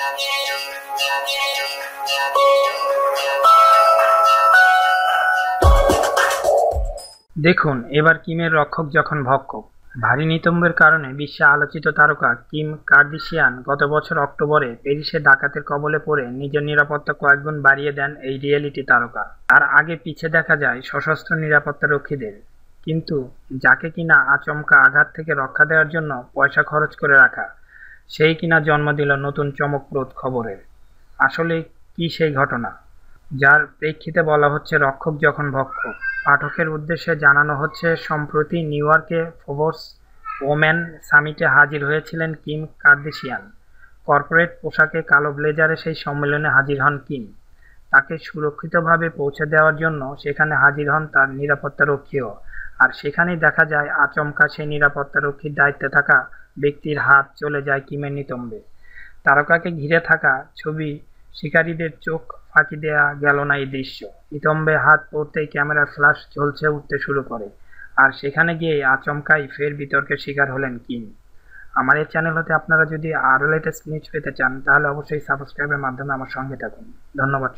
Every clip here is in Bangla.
দেখুন, এবার কিমের রক্ষক যখন ভক্ষক। ভারী নিতম্বের কারণে বিশ্বে আলোচিত তারকা কিম কার্দাশিয়ান গত বছর অক্টোবরে প্যারিসে ডাকাতের কবলে পড়ে নিজের নিরাপত্তা কয়েকগুণ বাড়িয়ে দেন এই রিয়েলিটি তারকা। তার আগে পিছে দেখা যায় সশস্ত্র নিরাপত্তা রক্ষীদের, কিন্তু যাকে কিনা আচমকা আঘাত থেকে রক্ষা দেওয়ার জন্য পয়সা খরচ করে রাখা, সেই কিনা জন্ম দিল নতুন চমকপ্রদ খবরের। আসলে কি সেই ঘটনা, যার প্রেক্ষিতে বলা হচ্ছে রক্ষক যখন ভক্ষক? পাঠকের উদ্দেশ্যে জানানো হচ্ছে, সম্প্রতি নিউ ইয়র্কে ফোর্বস ওমেন সামিটে হাজির হয়েছিলেন কিম কার্দাশিয়ান। কর্পোরেট পোশাকে কালো ব্লেজারে সেই সম্মেলনে হাজির হন কিম। তাকে সুরক্ষিতভাবে পৌঁছে দেওয়ার জন্য সেখানে হাজির হন তার নিরাপত্তারক্ষীও। আর সেখানেই দেখা যায় আচমকা সেই নিরাপত্তারক্ষীর দায়িত্বে থাকা ব্যক্তির হাত চলে যায় কিমের নিতম্বে। তারকাকে ঘিরে থাকা ছবি শিকারীদের চোখ ফাঁকি দেয়া গেল না এই দৃশ্য। নিতম্বে হাত পড়তেই ক্যামেরার ফ্ল্যাশ ঝলসে উঠতে শুরু করে, আর সেখানে গিয়ে আচমকাই ফের বিতর্কের শিকার হলেন কিম। আমার এই চ্যানেল হতে আপনারা যদি আরও লেটেস্ট নিউজ পেতে চান, তাহলে অবশ্যই সাবস্ক্রাইবের মাধ্যমে আমার সঙ্গে থাকুন। ধন্যবাদ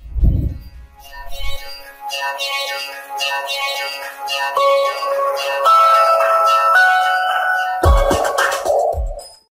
সবাইকে।